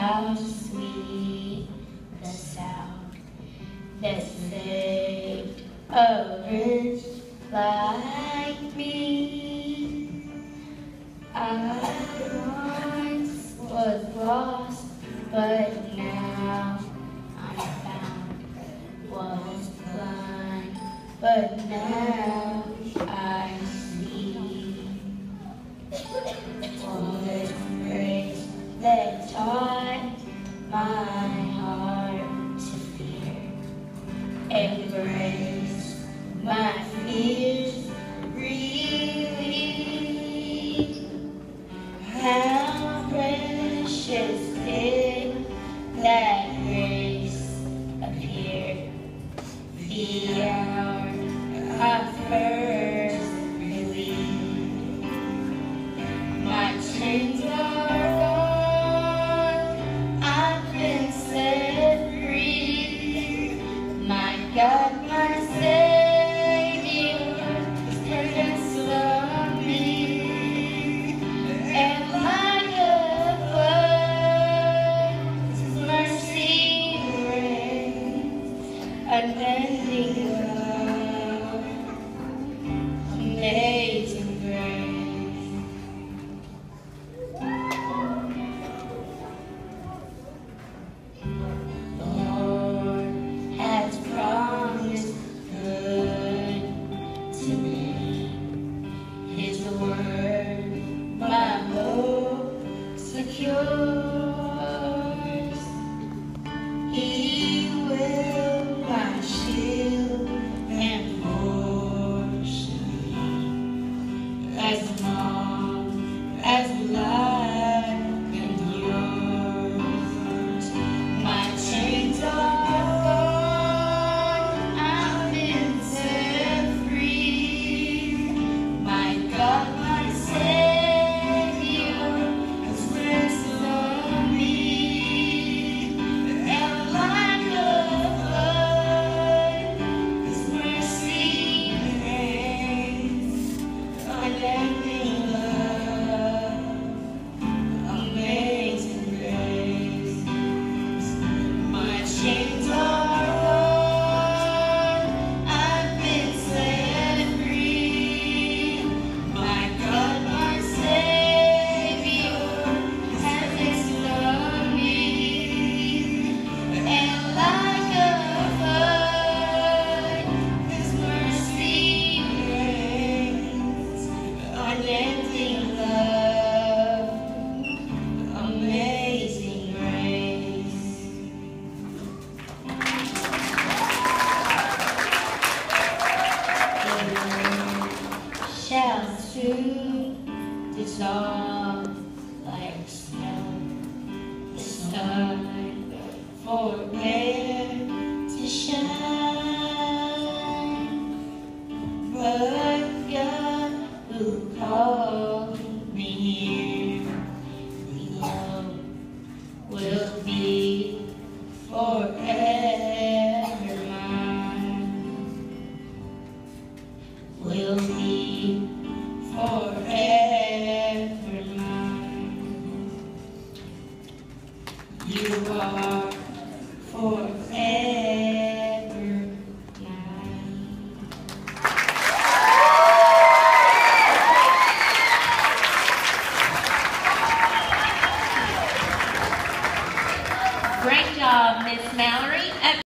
how sweet the sound that saved a wretch like me. I once was lost, but now I'm found. Was blind, but now I see. Was grace that taught my heart to fear, embrace my fears, relief. How precious did that grace appear, the hour of first relief. My chains are gone, I've been set free. My God, my Savior, His presence of me. And like a flood, His mercy reigns, unending love, amazing grace. My hope secures. He will my shield and portion, as long as life endures. My chains are gone, I've been set free. My God, my Savior, chains are gone, I've been set free. My God, my Savior, has loved me. And like a flood, His mercy reigns, unending love, amazing grace. Shall soon dissolve like snow. The sun forbear to shine, but God who called me here below will be forever mine. Will be forever.